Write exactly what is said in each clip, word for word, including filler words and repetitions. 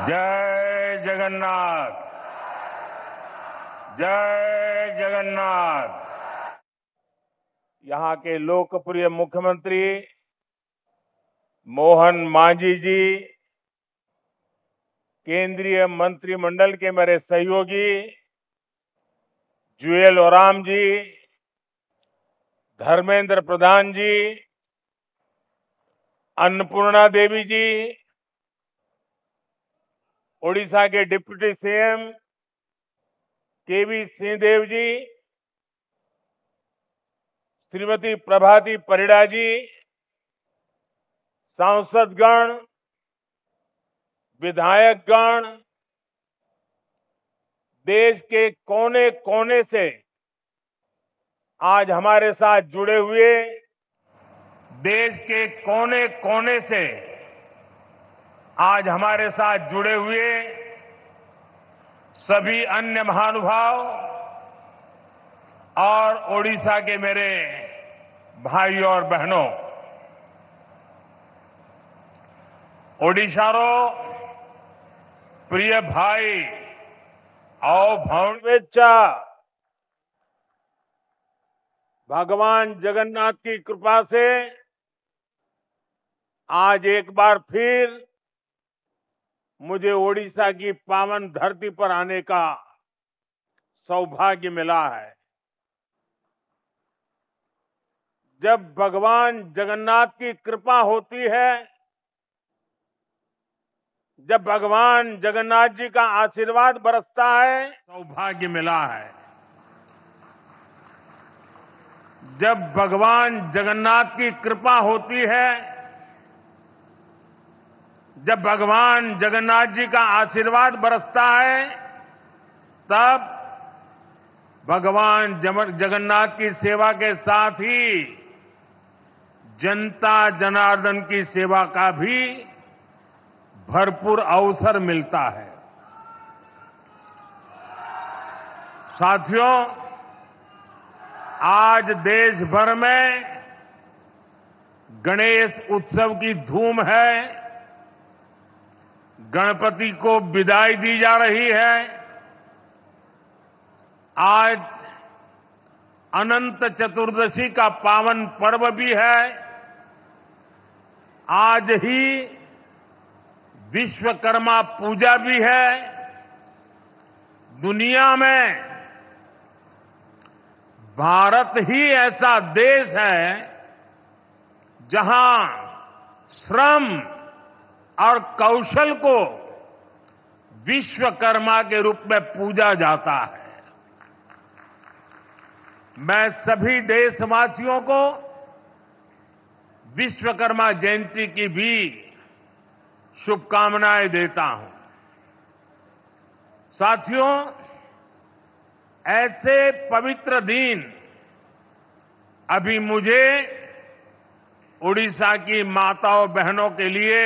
जय जगन्नाथ, जय जगन्नाथ। यहाँ के लोकप्रिय मुख्यमंत्री मोहन मांझी जी, केंद्रीय मंत्रिमंडल के मेरे सहयोगी जुएल ओराम जी, धर्मेंद्र प्रधान जी, अन्नपूर्णा देवी जी, ओडिशा के deputy CM KV Singhdeo ji, Shrimati Prabhati Parida ji, सांसदगण, विधायकगण, देश के कोने कोने से आज हमारे साथ जुड़े हुए, देश के कोने कोने से आज हमारे साथ जुड़े हुए सभी अन्य महानुभाव और ओडिशा के मेरे भाइयों और बहनों, ओडिशारो प्रिय भाई और भौणवेच्चा भगवान जगन्नाथ की कृपा से आज एक बार फिर मुझे ओडिशा की पावन धरती पर आने का सौभाग्य मिला है। जब भगवान जगन्नाथ की कृपा होती है, जब भगवान जगन्नाथ जी का आशीर्वाद बरसता है, सौभाग्य मिला है। जब भगवान जगन्नाथ की कृपा होती है, जब भगवान जगन्नाथ जी का आशीर्वाद बरसता है, तब भगवान जगन्नाथ की सेवा के साथ ही जनता जनार्दन की सेवा का भी भरपूर अवसर मिलता है। साथियों, आज देश भर में गणेश उत्सव की धूम है। गणपति को विदाई दी जा रही है। आज अनंत चतुर्दशी का पावन पर्व भी है। आज ही विश्वकर्मा पूजा भी है। दुनिया में भारत ही ऐसा देश है जहां श्रम और कौशल को विश्वकर्मा के रूप में पूजा जाता है। मैं सभी देशवासियों को विश्वकर्मा जयंती की भी शुभकामनाएं देता हूं। साथियों, ऐसे पवित्र दिन अभी मुझे ओडिशा की माताओं बहनों के लिए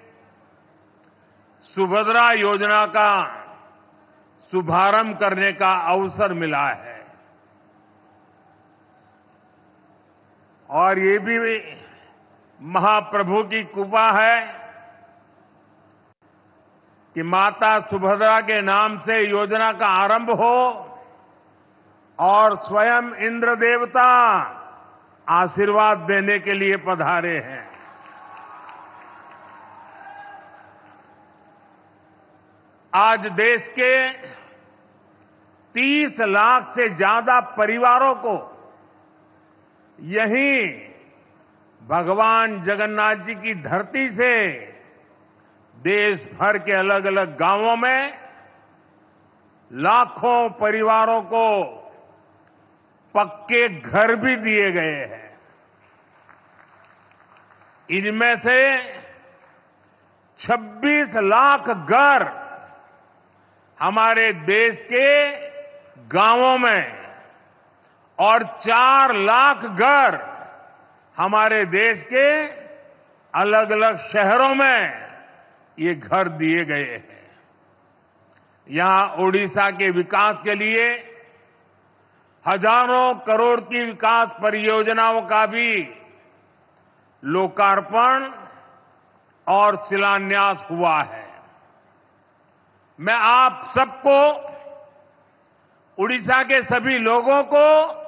सुभद्रा योजना का शुभारंभ करने का अवसर मिला है। और ये भी महाप्रभु की कृपा है कि माता सुभद्रा के नाम से योजना का आरंभ हो और स्वयं इंद्र देवता आशीर्वाद देने के लिए पधारे हैं। आज देश के तीस लाख से ज्यादा परिवारों को यहीं भगवान जगन्नाथ जी की धरती से देश भर के अलग अलग गांवों में लाखों परिवारों को पक्के घर भी दिए गए हैं। इनमें से छब्बीस लाख घर हमारे देश के गांवों में और चार लाख घर हमारे देश के अलग अलग शहरों में ये घर दिए गए हैं। यहां ओडिशा के विकास के लिए हजारों करोड़ की विकास परियोजनाओं का भी लोकार्पण और शिलान्यास हुआ है। मैं आप सबको, उड़ीसा के सभी लोगों को,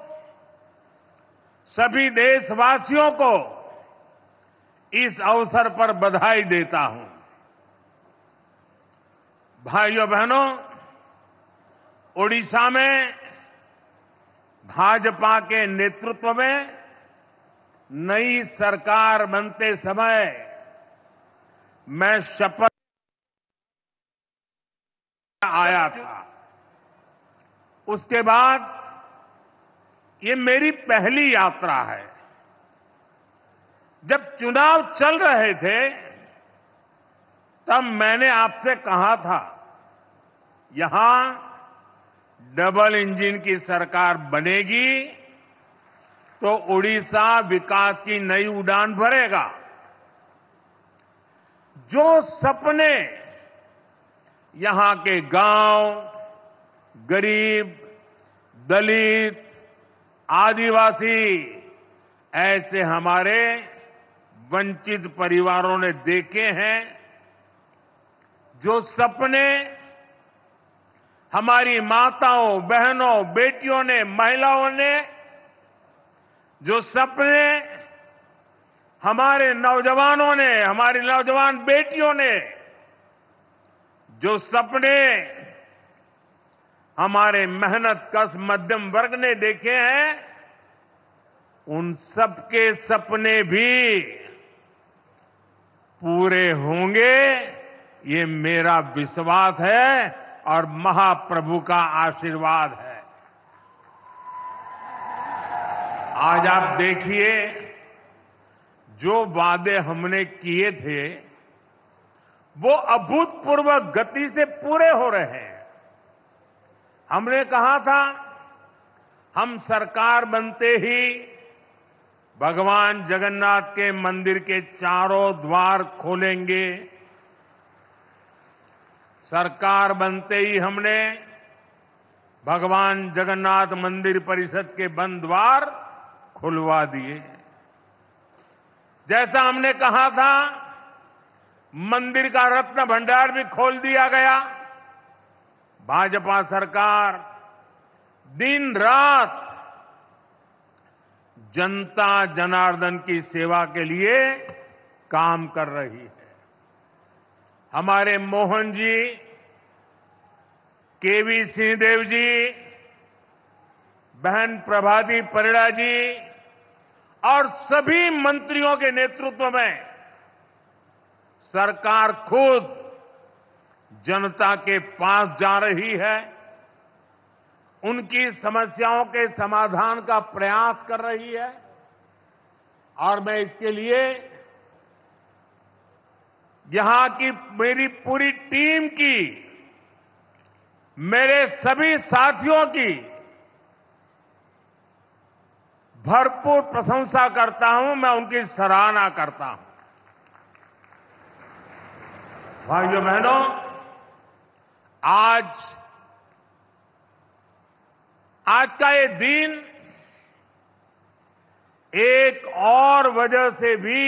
सभी देशवासियों को इस अवसर पर बधाई देता हूं। भाइयों बहनों, ओडिशा में भाजपा के नेतृत्व में नई सरकार बनते समय मैं शपथ आया था। उसके बाद ये मेरी पहली यात्रा है। जब चुनाव चल रहे थे तब मैंने आपसे कहा था, यहां डबल इंजन की सरकार बनेगी तो उड़ीसा विकास की नई उड़ान भरेगा। जो सपने यहां के गांव, गरीब, दलित, आदिवासी, ऐसे हमारे वंचित परिवारों ने देखे हैं, जो सपने हमारी माताओं, बहनों, बेटियों ने, महिलाओं ने, जो सपने हमारे नौजवानों ने, हमारी नौजवान बेटियों ने, जो सपने हमारे मेहनत कश मध्यम वर्ग ने देखे हैं, उन सबके सपने भी पूरे होंगे, ये मेरा विश्वास है और महाप्रभु का आशीर्वाद है। आज आप देखिए, जो वादे हमने किए थे वो अभूतपूर्व गति से पूरे हो रहे हैं। हमने कहा था हम सरकार बनते ही भगवान जगन्नाथ के मंदिर के चारों द्वार खोलेंगे। सरकार बनते ही हमने भगवान जगन्नाथ मंदिर परिषद के बंद द्वार खुलवा दिए। जैसा हमने कहा था, मंदिर का रत्न भंडार भी खोल दिया गया। भाजपा सरकार दिन रात जनता जनार्दन की सेवा के लिए काम कर रही है। हमारे मोहन जी, केवी सिंहदेव जी, बहन प्रभाती परिड़ा जी और सभी मंत्रियों के नेतृत्व में सरकार खुद जनता के पास जा रही है, उनकी समस्याओं के समाधान का प्रयास कर रही है। और मैं इसके लिए यहां की मेरी पूरी टीम की, मेरे सभी साथियों की भरपूर प्रशंसा करता हूं, मैं उनकी सराहना करता हूं। भाइयों बहनों, आज आज का ये दिन एक और वजह से भी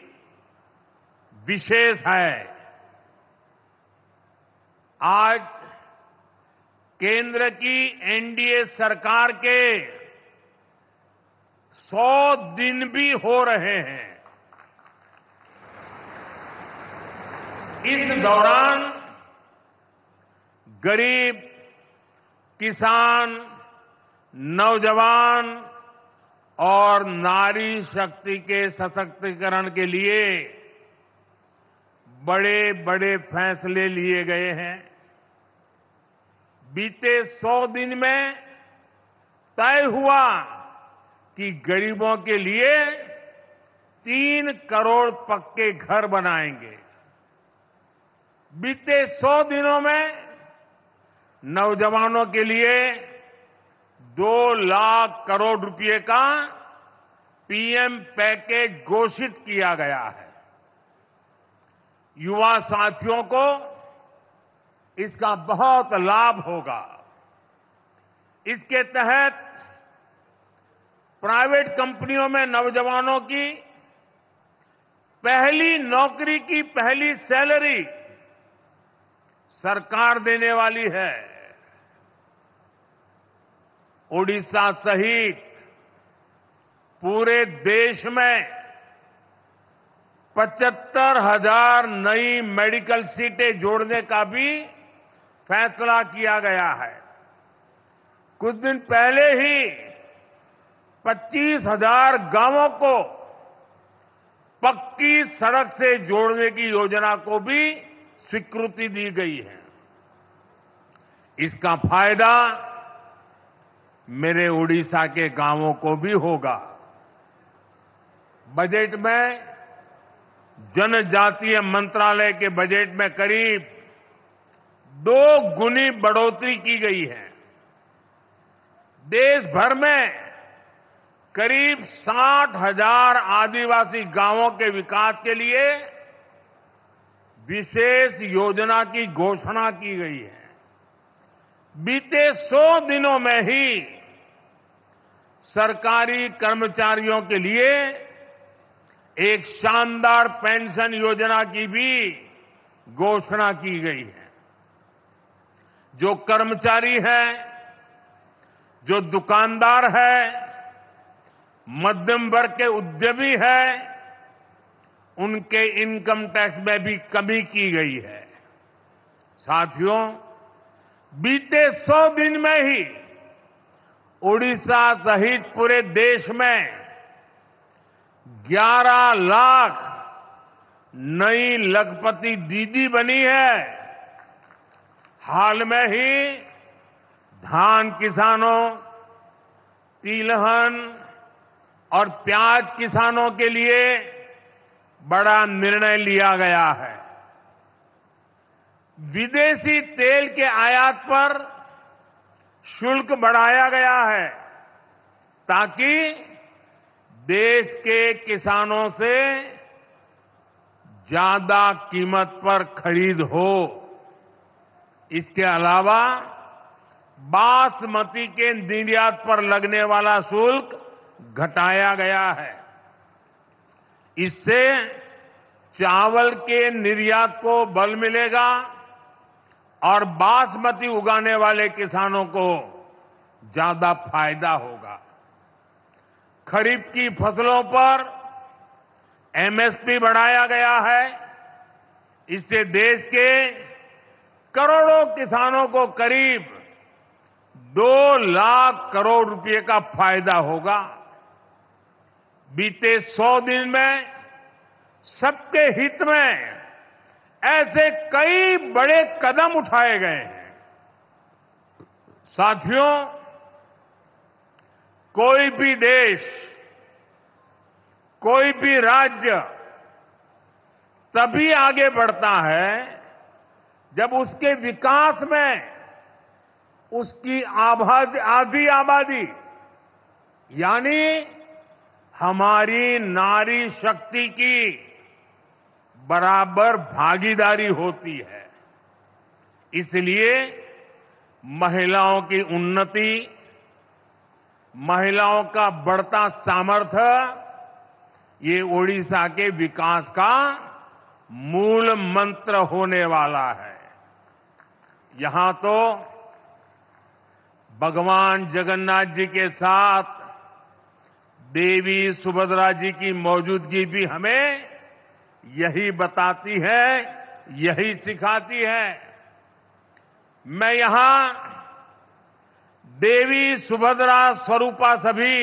विशेष है। आज केंद्र की एनडीए सरकार के सौ दिन भी हो रहे हैं। इस दौरान गरीब, किसान, नौजवान और नारी शक्ति के सशक्तिकरण के लिए बड़े बड़े फैसले लिए गए हैं। बीते सौ दिन में तय हुआ कि गरीबों के लिए तीन करोड़ पक्के घर बनाएंगे। बीते सौ दिनों में नौजवानों के लिए दो लाख करोड़ रुपए का पीएम पैकेज घोषित किया गया है। युवा साथियों को इसका बहुत लाभ होगा। इसके तहत प्राइवेट कंपनियों में नौजवानों की पहली नौकरी की पहली सैलरी सरकार देने वाली है। ओडिशा सहित पूरे देश में पचहत्तर हजार नई मेडिकल सीटें जोड़ने का भी फैसला किया गया है। कुछ दिन पहले ही पच्चीस हजार गांवों को पक्की सड़क से जोड़ने की योजना को भी स्वीकृति दी गई है। इसका फायदा मेरे ओडिशा के गांवों को भी होगा। बजट में जनजातीय मंत्रालय के बजट में करीब दो गुनी बढ़ोतरी की गई है। देश भर में करीब साठ हजार आदिवासी गांवों के विकास के लिए विशेष योजना की घोषणा की गई है। बीते सौ दिनों में ही सरकारी कर्मचारियों के लिए एक शानदार पेंशन योजना की भी घोषणा की गई है। जो कर्मचारी है, जो दुकानदार है, मध्यम वर्ग के उद्यमी है, उनके इनकम टैक्स में भी कमी की गई है। साथियों, बीते सौ दिन में ही ओडिशा सहित पूरे देश में ग्यारह लाख नई लखपति दीदी बनी है। हाल में ही धान किसानों, तिलहन और प्याज किसानों के लिए बड़ा निर्णय लिया गया है। विदेशी तेल के आयात पर शुल्क बढ़ाया गया है ताकि देश के किसानों से ज्यादा कीमत पर खरीद हो। इसके अलावा बासमती के निर्यात पर लगने वाला शुल्क घटाया गया है। इससे चावल के निर्यात को बल मिलेगा और बासमती उगाने वाले किसानों को ज्यादा फायदा होगा। खरीफ की फसलों पर एमएसपी बढ़ाया गया है। इससे देश के करोड़ों किसानों को करीब दो लाख करोड़ रुपए का फायदा होगा। बीते सौ दिन में सबके हित में ऐसे कई बड़े कदम उठाए गए हैं। साथियों, कोई भी देश, कोई भी राज्य तभी आगे बढ़ता है जब उसके विकास में उसकी आबादी आधी आबादी यानी हमारी नारी शक्ति की बराबर भागीदारी होती है। इसलिए महिलाओं की उन्नति, महिलाओं का बढ़ता सामर्थ्य, ये ओडिशा के विकास का मूल मंत्र होने वाला है। यहां तो भगवान जगन्नाथ जी के साथ देवी सुभद्रा जी की मौजूदगी भी हमें यही बताती है, यही सिखाती है। मैं यहां देवी सुभद्रा स्वरूपा सभी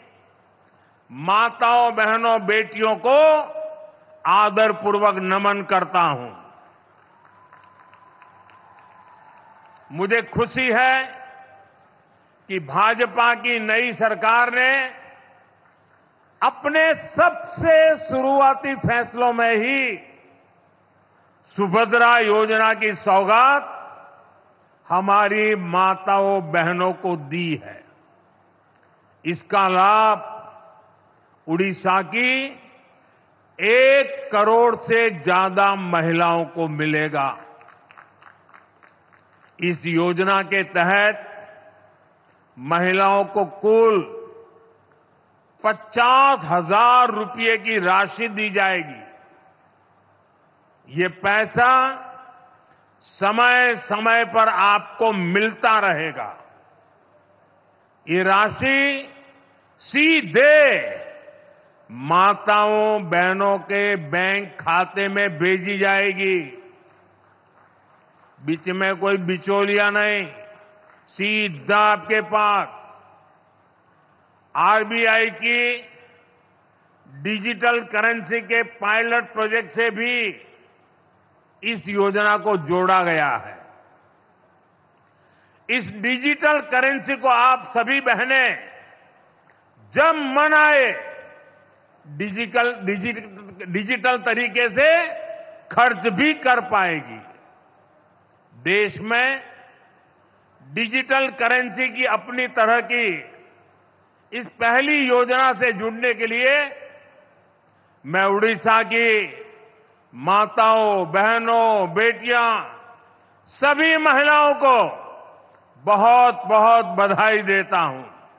माताओं, बहनों, बेटियों को आदरपूर्वक नमन करता हूं। मुझे खुशी है कि भाजपा की नई सरकार ने अपने सबसे शुरुआती फैसलों में ही सुभद्रा योजना की सौगात हमारी माताओं, बहनों को दी है। इसका लाभ उड़ीसा की एक करोड़ से ज्यादा महिलाओं को मिलेगा। इस योजना के तहत महिलाओं को कुल पचास हजार रुपये की राशि दी जाएगी। ये पैसा समय समय पर आपको मिलता रहेगा। ये राशि सीधे माताओं बहनों के बैंक खाते में भेजी जाएगी। बीच में कोई बिचौलिया नहीं, सीधा आपके पास। आरबीआई की डिजिटल करेंसी के पायलट प्रोजेक्ट से भी इस योजना को जोड़ा गया है। इस डिजिटल करेंसी को आप सभी बहनें जब मन आए डिजिटल डिजिटल डिजिटल तरीके से खर्च भी कर पाएगी। देश में डिजिटल करेंसी की अपनी तरह की इस पहली योजना से जुड़ने के लिए मैं उड़ीसा की माताओं, बहनों, बेटियां, सभी महिलाओं को बहुत बहुत बधाई देता हूं।